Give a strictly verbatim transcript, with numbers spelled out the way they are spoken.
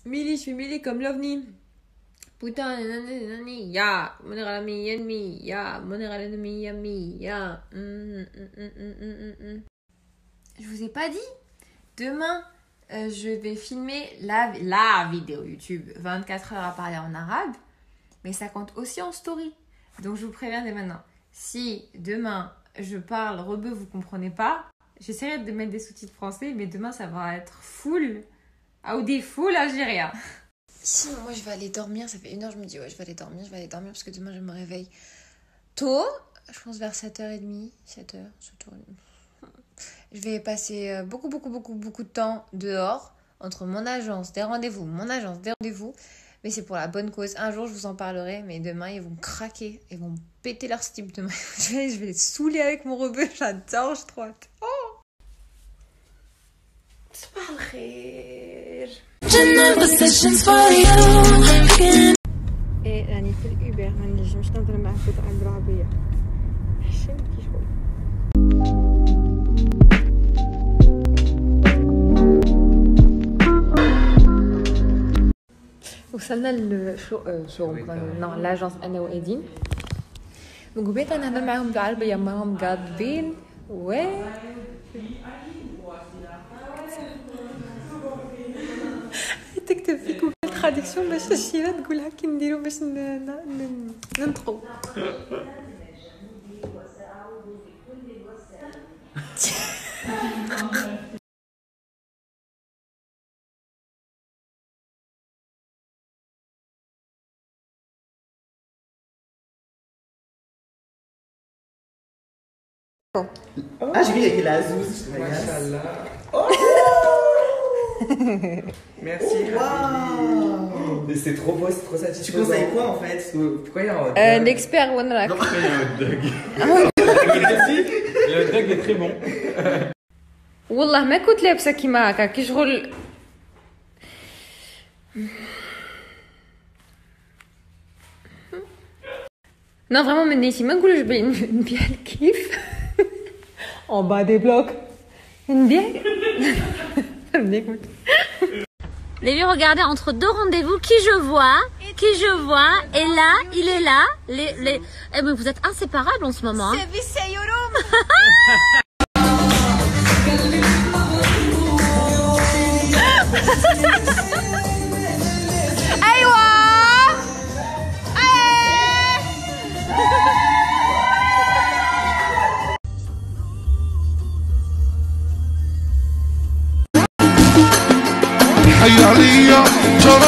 Milly, je suis Milly comme l'OVNI. Putain, nanani, nanani, ya, monnaie à l'ami, ennemi, ya, monnaie à l'ennemi, ami, ya. Je vous ai pas dit, demain, euh, je vais filmer la, la vidéo YouTube vingt-quatre heures à parler en arabe, mais ça compte aussi en story. Donc je vous préviens dès maintenant, si demain je parle rebeu, vous comprenez pas, j'essaierai de mettre des sous-titres français, mais demain ça va être full, ou des full algérien. Sinon, moi je vais aller dormir, ça fait une heure, je me dis ouais, je vais aller dormir, je vais aller dormir parce que demain je me réveille tôt, je pense vers sept heures trente, sept heures, sept heures trente. Je vais passer beaucoup, beaucoup, beaucoup, beaucoup de temps dehors, entre mon agence, des rendez-vous, mon agence, des rendez-vous, mais c'est pour la bonne cause. Un jour je vous en parlerai, mais demain ils vont craquer, ils vont péter leur slip demain. Je vais les saouler avec mon rebeu, j'adore, je trouve. Oh! صباح الخير. ايه راني في الاوبر ما نجمش نهضر معاه في الطريق بالعربيه حشمتي شغل. وصلنا للشغل نون لاجونس انا وايدين وقبيت نهضر معاهم بالعربيه ماهم قاضبين و تكتب في جوجل تراديكسيون باش الشيرة تقولها كي نديرو باش ننطقو. Ah, j'ai vu avec la Azouz. Machallah. Oh merci. Wow. C'est trop beau, c'est trop satisfaisant. Tu conseilles quoi en fait? Pourquoi il y a un hot dog? euh, L'expert One Rack. Non, pourquoi il y a un hot dog? Le hot dog est très bon. والله ما كنت لابسه كيما هكا كي شغل non vraiment من نيتي ما نقولوش نبيع الكيف en bas des blocs نبيع. Les vieux, regardez, entre deux rendez-vous, qui je vois, qui je vois, et là, il est là. Les, les... Eh ben, vous êtes inséparables en ce moment. Hein. حي عليا ترى